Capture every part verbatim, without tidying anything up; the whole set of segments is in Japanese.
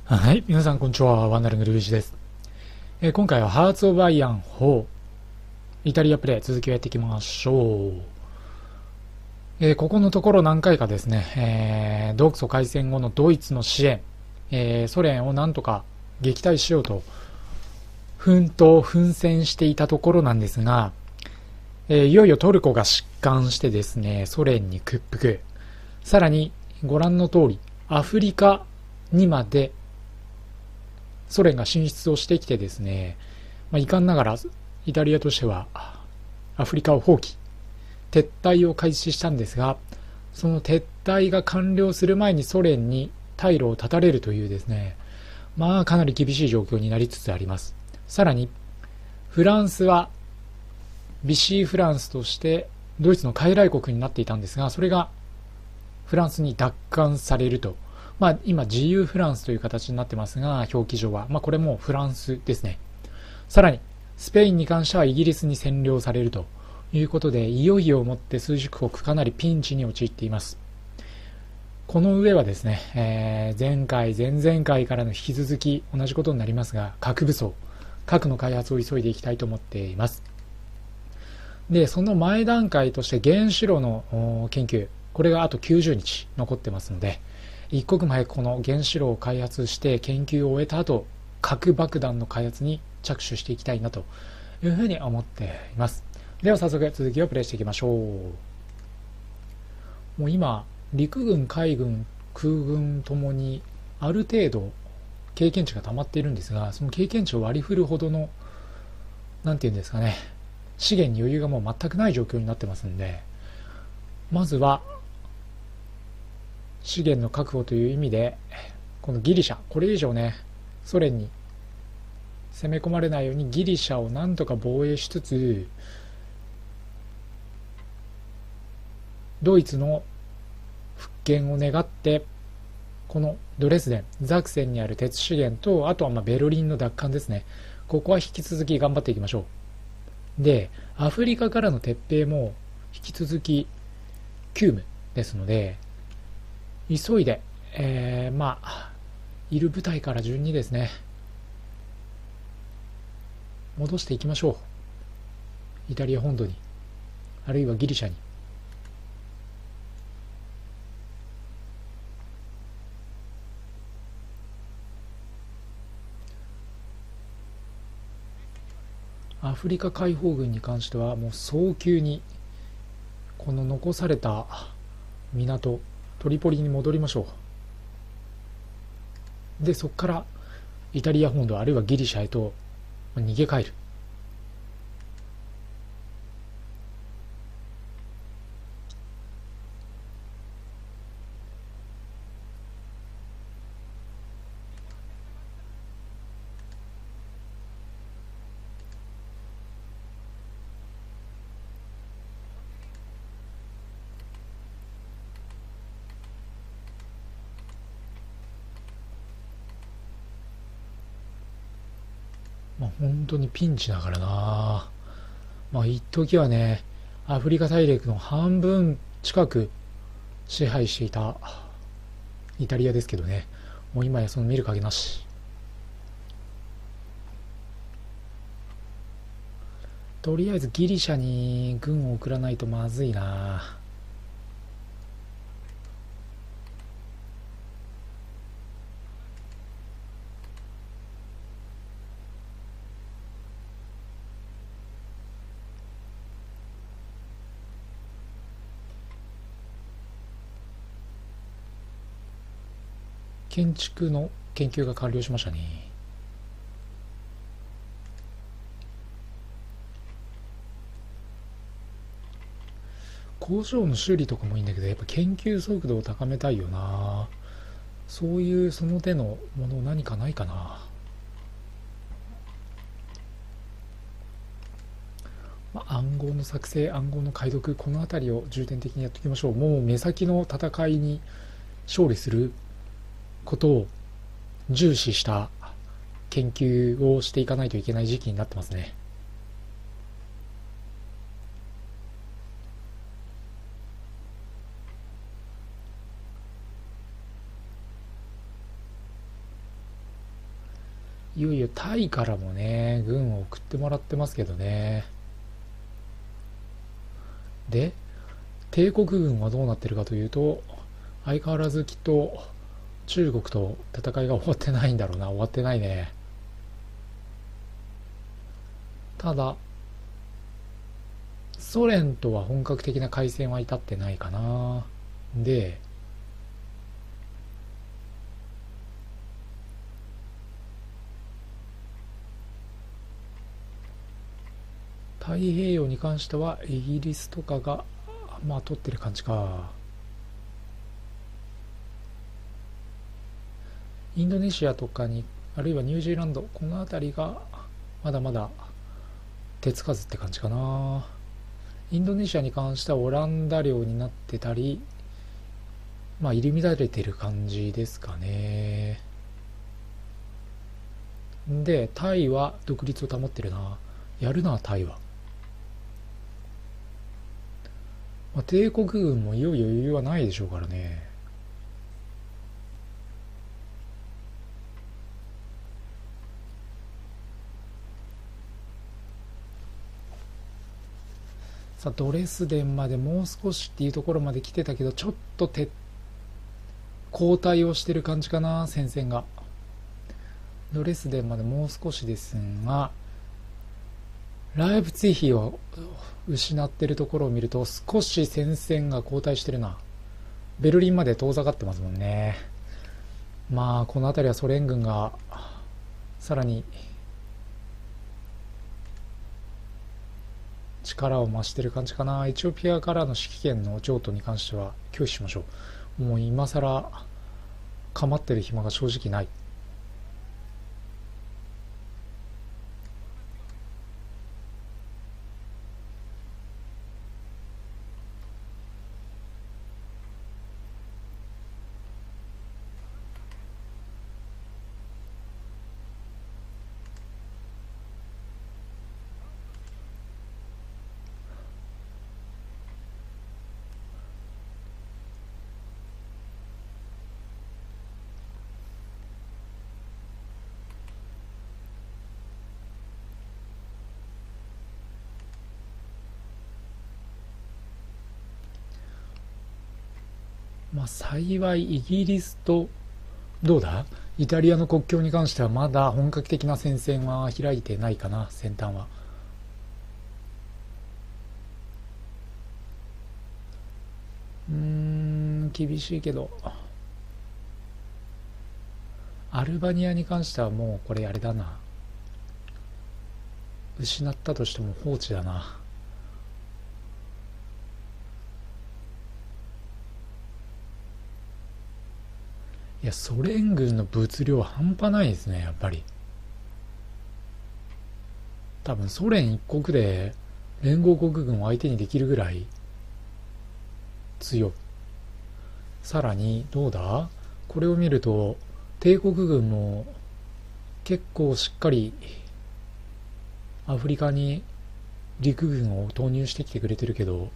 はい、皆さんこんにちは。ワンダリングルビージです。えー今回はハーツ・オブ・アイアンフォーイタリアプレイ続きをやっていきましょう。えーここのところ何回かですね、えー、独ソ開戦後のドイツの支援、えーソ連をなんとか撃退しようと奮闘奮戦していたところなんですが、えーいよいよトルコが疾患してですね、ソ連に屈服。さらにご覧の通りアフリカにまでソ連が進出をしてきてですね、まあ、遺憾ながらイタリアとしてはアフリカを放棄、撤退を開始したんですが、その撤退が完了する前にソ連に退路を断たれるというですね、まあかなり厳しい状況になりつつあります。さらにフランスはビシーフランスとしてドイツの傀儡国になっていたんですが、それがフランスに奪還されると。まあ今自由フランスという形になってますが、表記上はまあこれもフランスですね。さらにスペインに関してはイギリスに占領されるということで、いよいよもって数十国かなりピンチに陥っています。この上はですね、えー前回前々回からの引き続き同じことになりますが、核武装、核の開発を急いでいきたいと思っています。でその前段階として原子炉の研究、これがあときゅうじゅうにち残ってますので、一刻も早くこの原子炉を開発して研究を終えた後、核爆弾の開発に着手していきたいなというふうに思っています。では早速続きをプレイしていきましょう。もう今陸軍海軍空軍ともにある程度経験値が溜まっているんですが、その経験値を割り振るほどのなんていうんですかね、資源に余裕がもう全くない状況になってますんで、まずは資源の確保という意味でこのギリシャ、これ以上ねソ連に攻め込まれないようにギリシャをなんとか防衛しつつ、ドイツの復権を願って、このドレスデン、ザクセンにある鉄資源と、あとはまあベルリンの奪還ですね、ここは引き続き頑張っていきましょう。でアフリカからの撤兵も引き続き急務ですので、急いで、えー、まあいる部隊から順にですね戻していきましょう。イタリア本土に、あるいはギリシャに。アフリカ解放軍に関してはもう早急にこの残された港トリポリに戻りましょう。でそこからイタリア本土あるいはギリシャへと逃げ帰る。まあ本当にピンチだからな。まあ一時はねアフリカ大陸の半分近く支配していたイタリアですけどね、もう今やその見る影なし。とりあえずギリシャに軍を送らないとまずいな。建築の研究が完了しましたね。工場の修理とかもいいんだけど、やっぱ研究速度を高めたいよな。そういうその手のもの何かないかな。まあ、暗号の作成、暗号の解読、この辺りを重点的にやっていきましょう。もう目先の戦いに勝利することを重視した研究をしていかないといけない時期になってますね。 いよいよタイからもね、軍を送ってもらってますけどね。で、帝国軍はどうなってるかというと、相変わらずきっと中国と戦いが終わってないんだろうな。終わってないね。ただ、ソ連とは本格的な開戦は至ってないかな。で、太平洋に関してはイギリスとかがまあ取ってる感じか。インドネシアとかに、あるいはニュージーランド、この辺りがまだまだ手つかずって感じかな。インドネシアに関してはオランダ領になってたり、まあ入り乱れてる感じですかね。で、タイは独立を保ってるな。やるな、タイは。まあ、帝国軍もいよいよ余裕はないでしょうからね。さあ、ドレスデンまでもう少しっていうところまで来てたけど、ちょっと手後退をしてる感じかな、戦線が。ドレスデンまでもう少しですが、ライプツィヒを失ってるところを見ると少し戦線が後退してるな。ベルリンまで遠ざかってますもんね。まあこの辺りはソ連軍がさらに力を増してる感じかな。エチオピアからの指揮権の譲渡に関しては拒否しましょう。もう今更構ってる暇が正直ない。まあ幸いイギリスと、どうだイタリアの国境に関してはまだ本格的な戦線は開いてないかな、先端は。うーん、厳しいけど、アルバニアに関してはもうこれあれだな。失ったとしても放置だな。いや、ソ連軍の物量半端ないですね、やっぱり。多分ソ連一国で連合国軍を相手にできるぐらい強い。さらに、どうだこれを見ると、帝国軍も結構しっかりアフリカに陸軍を投入してきてくれてるけど、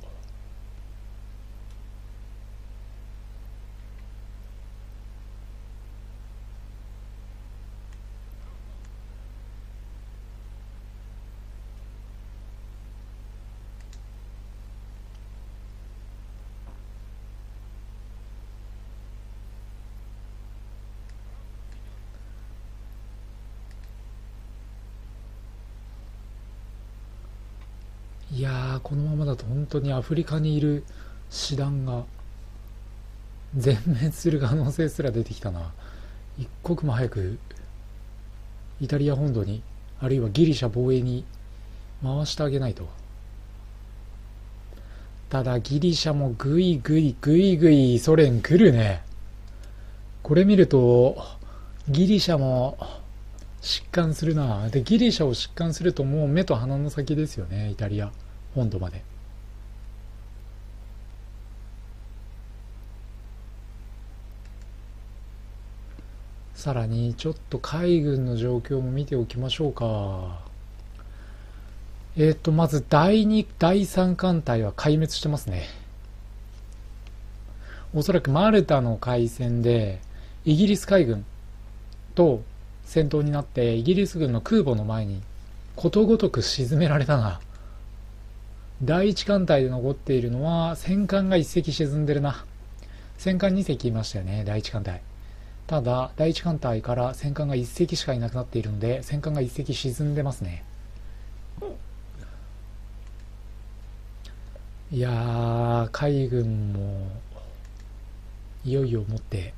いやー、このままだと本当にアフリカにいる師団が全滅する可能性すら出てきたな。一刻も早くイタリア本土に、あるいはギリシャ防衛に回してあげないと。ただギリシャもぐいぐいぐいぐいソ連来るね。これ見るとギリシャも疾患するな。でギリシャを疾患するともう目と鼻の先ですよね、イタリア本土まで。さらにちょっと海軍の状況も見ておきましょうか。えっ、ー、とまずだいにだいさん艦隊は壊滅してますね。おそらくマルタの海戦でイギリス海軍と戦闘になってイギリス軍の空母の前にことごとく沈められたな。第一艦隊で残っているのは戦艦がいっ隻沈んでるな。戦艦に隻いましたよね、第一艦隊。ただ第一艦隊から戦艦がいっ隻しかいなくなっているので、戦艦がいっ隻沈んでますね。いやー、海軍もいよいよもって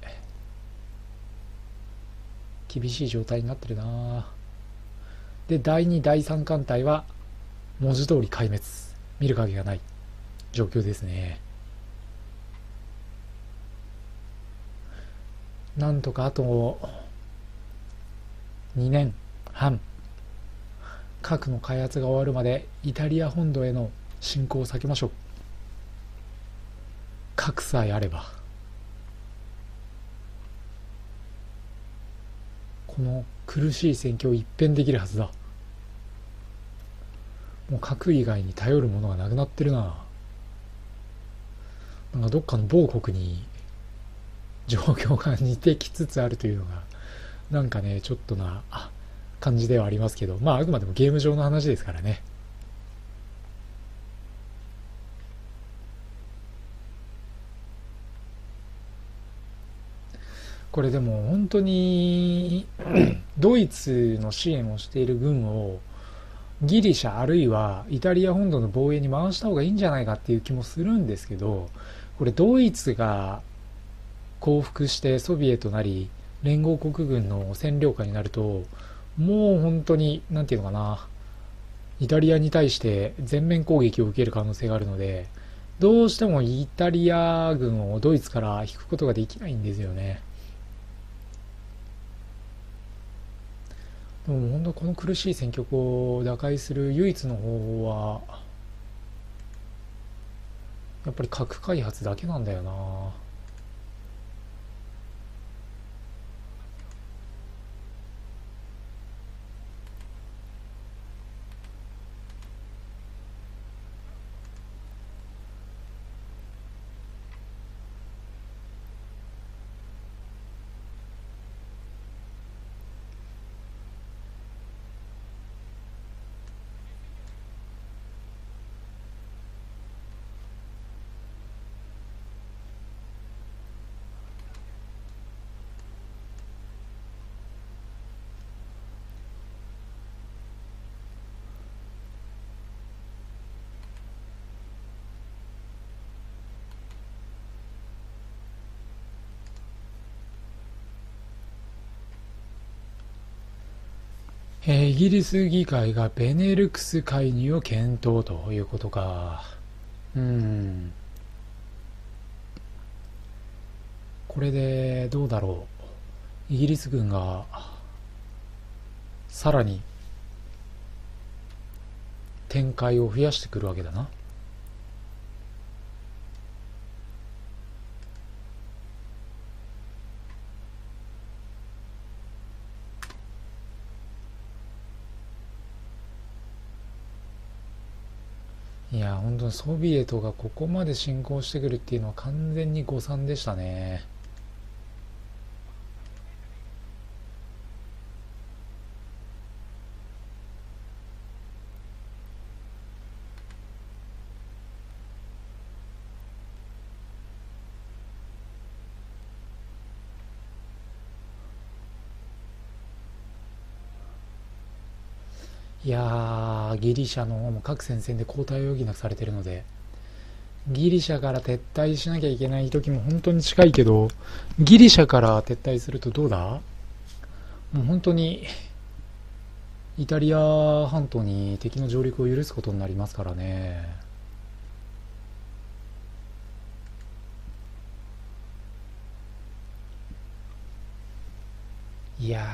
厳しい状態になってるな。でだいにだいさん艦隊は文字通り壊滅、見る影がない状況ですね。なんとかあとにねんはん、核の開発が終わるまでイタリア本土への侵攻を避けましょう。核さえあればこの苦しい戦況を一変できるはずだ。もう核以外に頼るものがなくなってるな。なんかどっかの某国に状況が似てきつつあるというのがなんかね、ちょっとな感じではありますけど、まああくまでもゲーム上の話ですからね。これでも本当にドイツの支援をしている軍をギリシャあるいはイタリア本土の防衛に回した方がいいんじゃないかっていう気もするんですけど、これドイツが降伏してソビエトなり連合国軍の占領下になると、もう本当になんていうのかな、イタリアに対して全面攻撃を受ける可能性があるので、どうしてもイタリア軍をドイツから引くことができないんですよね。でも本当この苦しい戦局を打開する唯一の方法はやっぱり核開発だけなんだよな。えーイギリス議会がベネルクス介入を検討ということか。うーん。これでどうだろう。イギリス軍がさらに展開を増やしてくるわけだな。いや、本当にソビエトがここまで侵攻してくるっていうのは完全に誤算でしたね。いやー、ギリシャの方も各戦線で交代を余儀なくされてるので、ギリシャから撤退しなきゃいけない時も本当に近いけど、ギリシャから撤退するとどうだ？もう本当にイタリア半島に敵の上陸を許すことになりますからね。いや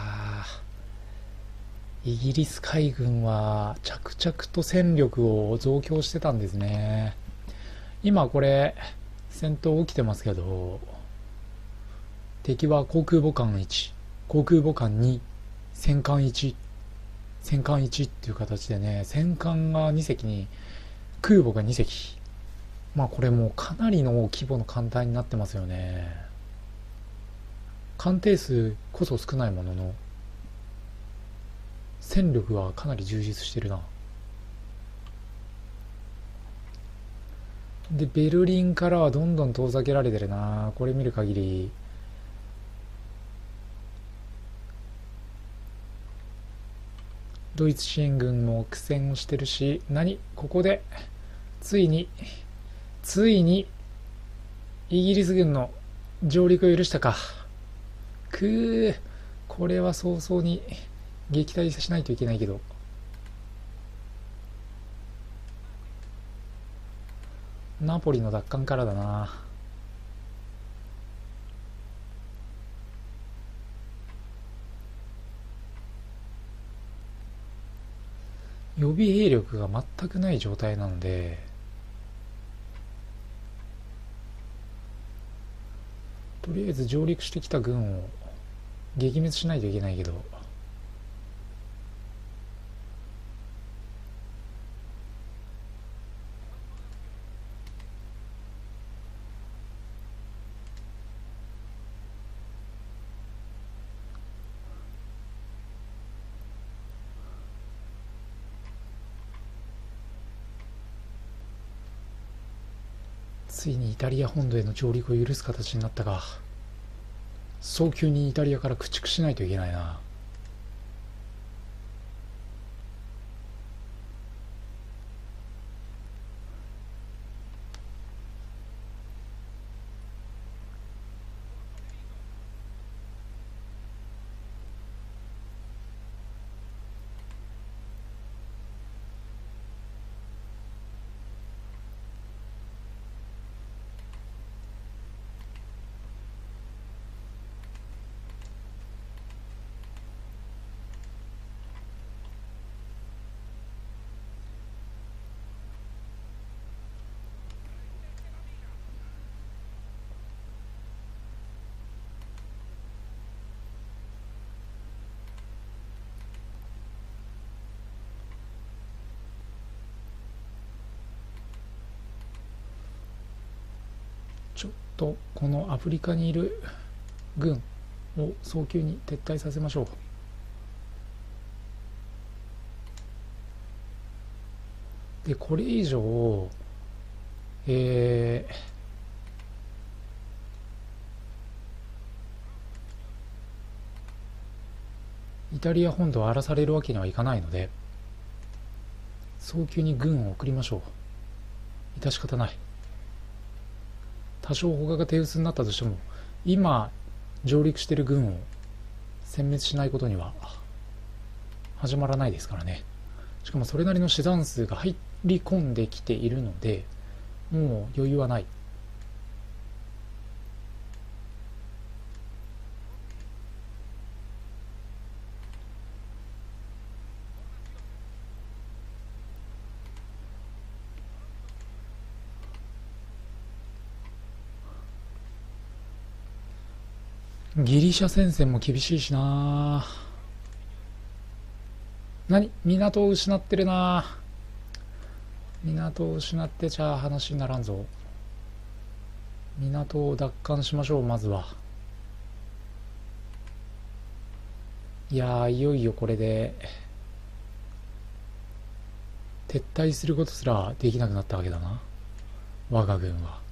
ー、イギリス海軍は着々と戦力を増強してたんですね。今これ戦闘起きてますけど、敵は航空母艦いち、航空母艦に、戦艦いち、戦艦いちっていう形でね、戦艦がに隻に空母がに隻。まあこれもうかなりの規模の艦隊になってますよね。艦艇数こそ少ないものの戦力はかなり充実してるな。でベルリンからはどんどん遠ざけられてるな、これ見る限り。ドイツ支援軍も苦戦をしてるし、何ここでついについにイギリス軍の上陸を許したか。くー、これは早々に撃退しないといけないけど。ナポリの奪還からだな。予備兵力が全くない状態なので、とりあえず上陸してきた軍を撃滅しないといけないけど、ついにイタリア本土への上陸を許す形になったが、早急にイタリアから駆逐しないといけないな。ちょっとこのアフリカにいる軍を早急に撤退させましょう。でこれ以上えー、イタリア本土を荒らされるわけにはいかないので、早急に軍を送りましょう。致し方ない。多少他が手薄になったとしても、今上陸している軍を殲滅しないことには始まらないですからね。しかもそれなりの師団数が入り込んできているので、もう余裕はない。ギリシャ戦線も厳しいしな。何港を失ってるな。港を失ってちゃ話にならんぞ。港を奪還しましょう。まずは。いやー、いよいよこれで撤退することすらできなくなったわけだな、我が軍は。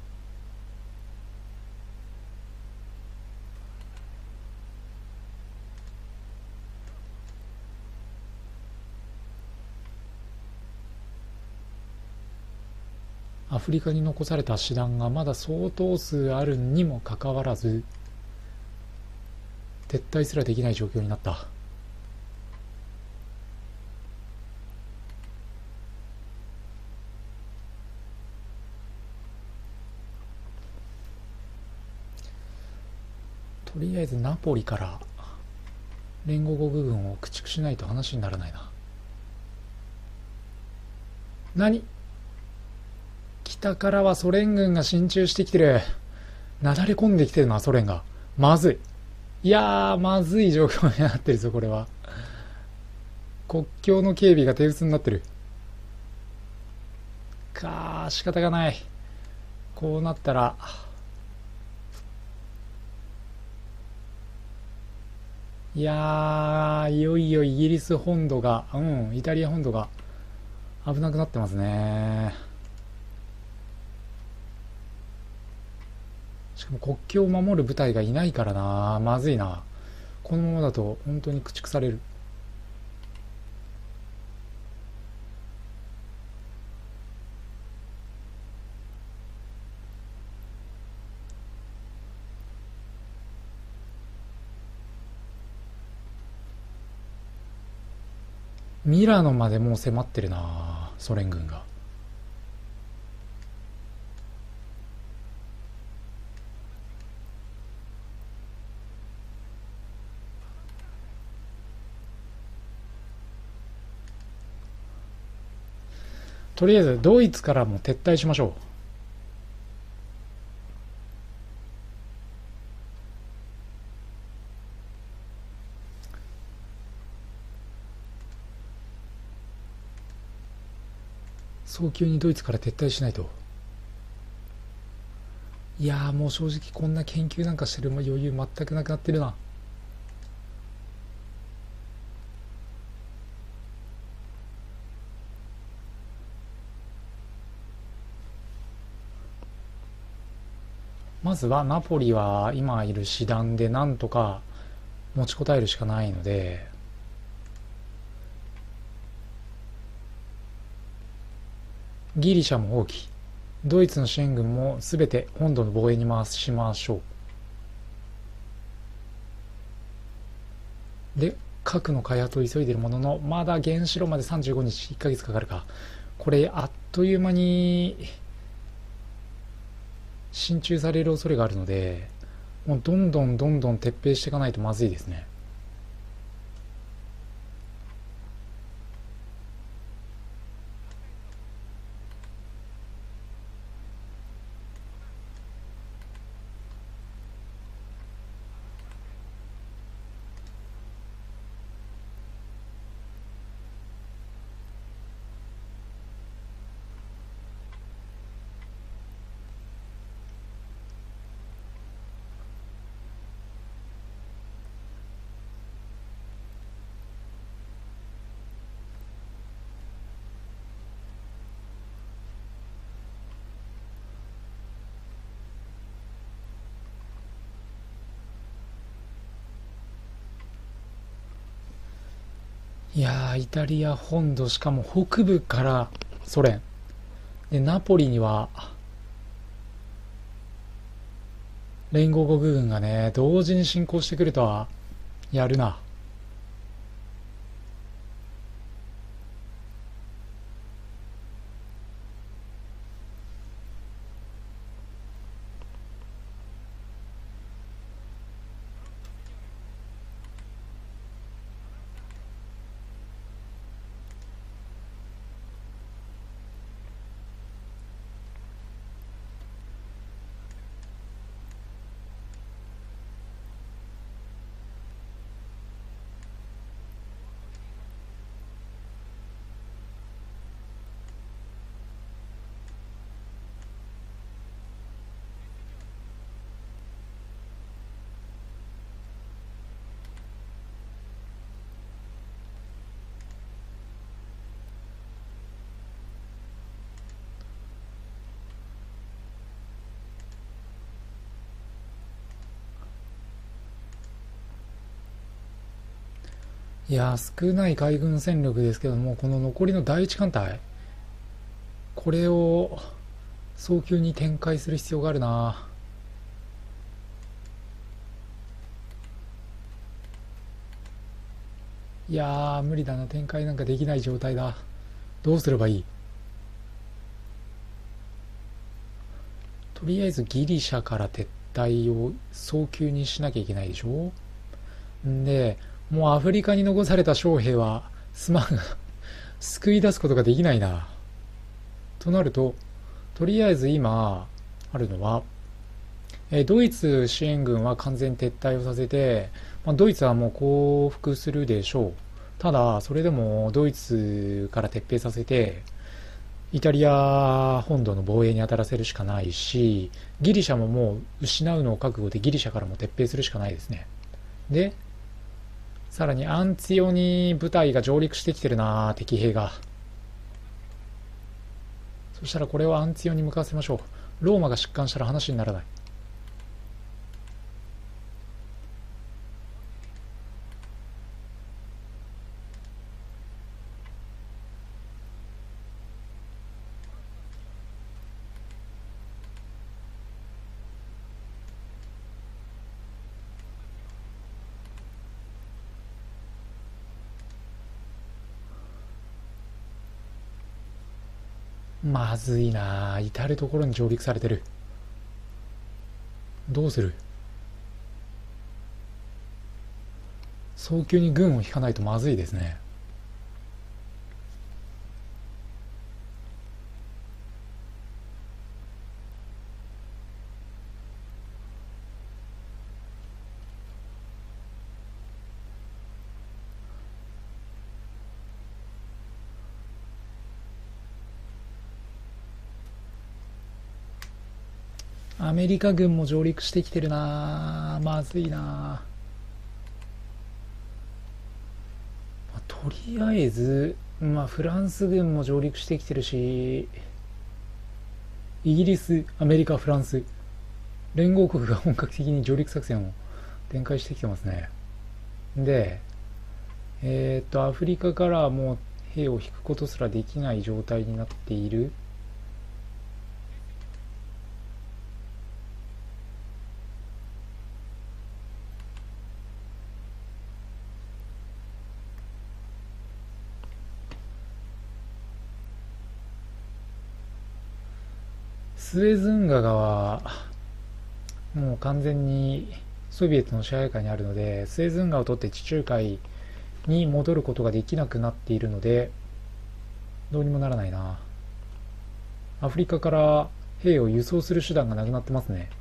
アフリカに残された師団がまだ相当数あるにもかかわらず、撤退すらできない状況になった。とりあえずナポリから連合国軍を駆逐しないと話にならないな。何？北からはソ連軍が進駐してきてる。なだれ込んできてるな、ソ連が。まずい。いやー、まずい状況になってるぞ、これは。国境の警備が手薄になってる。かー、仕方がない。こうなったら、 いやー、いよいよイギリス本土が、うん、イタリア本土が危なくなってますね。しかも国境を守る部隊がいないからな。まずいな。このままだと本当に駆逐される。ミラノまでもう迫ってるな、ソ連軍が。とりあえずドイツからも撤退しましょう。早急にドイツから撤退しないと。いやー、もう正直こんな研究なんかしてる余裕全くなくなってるな。まずはナポリは今いる師団でなんとか持ちこたえるしかないので、ギリシャも放棄、ドイツの支援軍も全て本土の防衛に回しましょう。で、核の開発を急いでいるものの、まだ原子炉までさんじゅうごにち、いっかげつかかるか。これあっという間に進駐される恐れがあるので、もうどんどんどんどん撤兵していかないとまずいですね。いやー、イタリア本土、しかも北部からソ連で、ナポリには連合国軍がね、同時に侵攻してくるとはやるな。いやー、少ない海軍戦力ですけども、この残りの第一艦隊、これを早急に展開する必要があるな。いやー、無理だな。展開なんかできない状態だ。どうすればいい？とりあえずギリシャから撤退を早急にしなきゃいけないでしょ。んで、もうアフリカに残された将兵はすまんが救い出すことができないな。となると、とりあえず今あるのは、えドイツ支援軍は完全撤退をさせて、まあ、ドイツはもう降伏するでしょう。ただそれでもドイツから撤兵させてイタリア本土の防衛に当たらせるしかないし、ギリシャももう失うのを覚悟でギリシャからも撤兵するしかないですね。で、 さらにアンツィオに部隊が上陸してきてるな、敵兵が。そしたらこれをアンツィオに向かわせましょう。ローマが疾患したら話にならない。まずいな、至る所に上陸されてる。どうする？早急に軍を引かないとまずいですね。アメリカ軍も上陸してきてるな、まずいな、まあ、とりあえず、まあ、フランス軍も上陸してきてるし、イギリス、アメリカ、フランス連合国が本格的に上陸作戦を展開してきてますね。で、えー、っとアフリカからはもう兵を引くことすらできない状態になっている。スエズ運河はもう完全にソビエトの支配下にあるので、スエズ運河を取って地中海に戻ることができなくなっているので、どうにもならないな。アフリカから兵を輸送する手段がなくなってますね。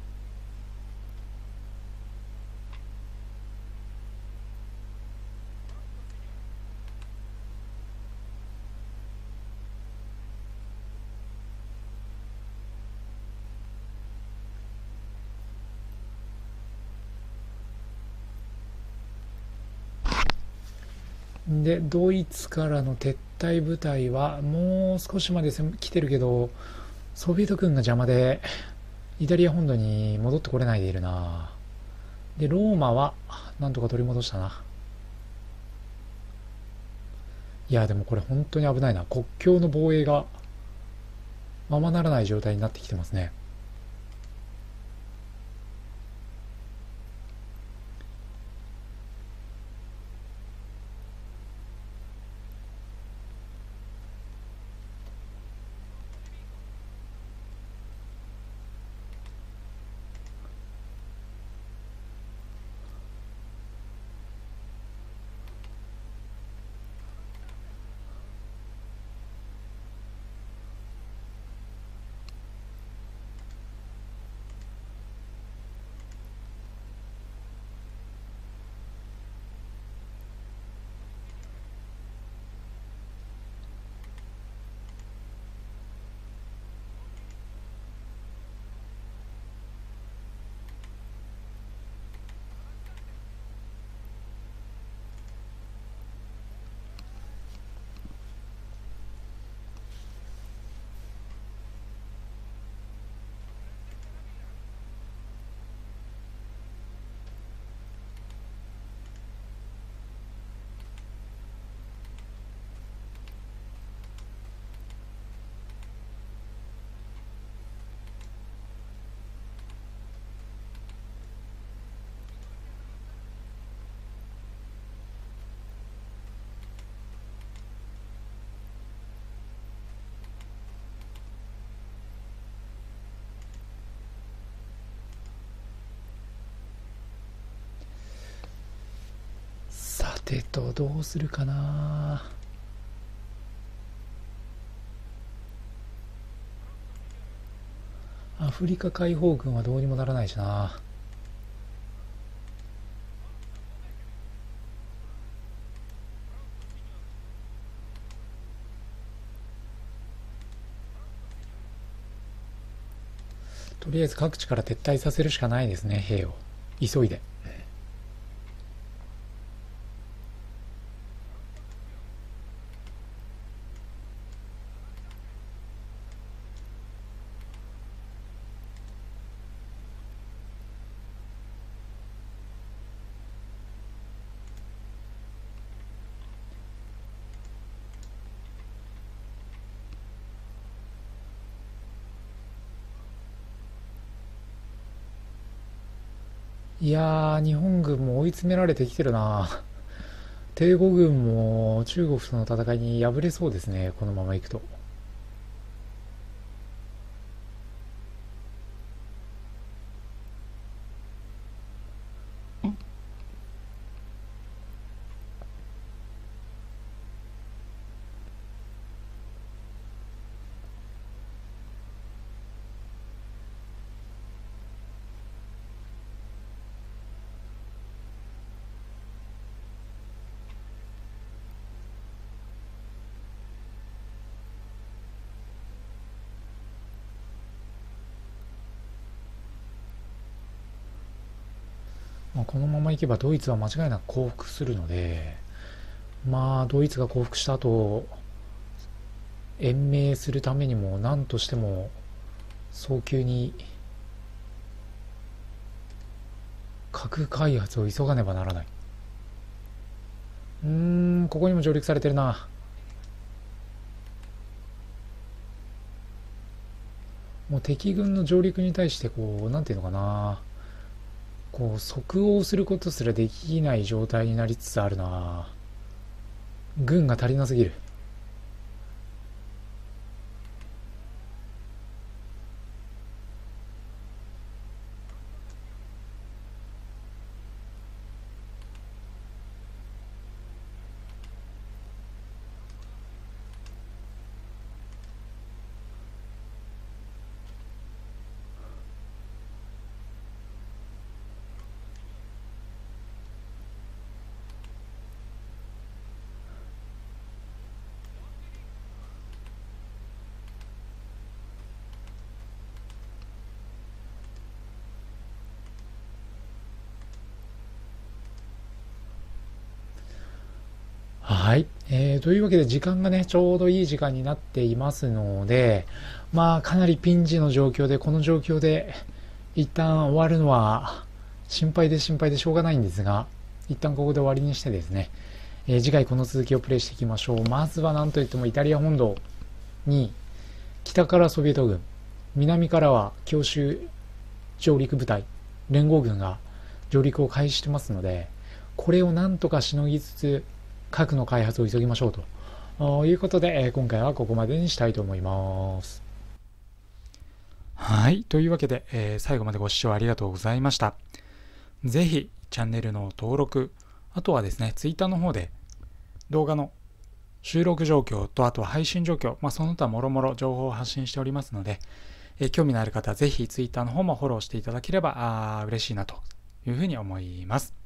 で、ドイツからの撤退部隊はもう少しまで来てるけど、ソビエト軍が邪魔でイタリア本土に戻ってこれないでいるな。で、ローマはなんとか取り戻したな。いや、でもこれ本当に危ないな。国境の防衛がままならない状態になってきてますね。さてと、どうするかな。アフリカ解放軍はどうにもならないしな。とりあえず各地から撤退させるしかないですね、兵を急いで。 いやー、日本軍も追い詰められてきてるな。帝国軍も中国との戦いに敗れそうですね、このままいくと。まあ、このままいけばドイツは間違いなく降伏するので、まあドイツが降伏した後延命するためにも何としても早急に核開発を急がねばならない。うーん、ここにも上陸されてるな。もう敵軍の上陸に対してこう、なんていうのかな、こう即応することすらできない状態になりつつあるな。軍が足りなすぎる。はい、えー、というわけで時間がねちょうどいい時間になっていますので、まあかなりピンチの状況で、この状況で一旦終わるのは心配で心配でしょうがないんですが、一旦ここで終わりにしてですね、えー次回この続きをプレイしていきましょう。まずは何といってもイタリア本土に北からソビエト軍、南からは強襲上陸部隊連合軍が上陸を開始してますので、これをなんとかしのぎつつ核の開発を急ぎましょうということで、えー今回はここまでにしたいと思います。はい。というわけで、えー最後までご視聴ありがとうございました。ぜひ、チャンネルの登録、あとはですね、ツイッターの方で動画の収録状況と、あとは配信状況、まあ、その他もろもろ情報を発信しておりますので、えー興味のある方はぜひツイッターの方もフォローしていただければあ嬉しいなというふうに思います。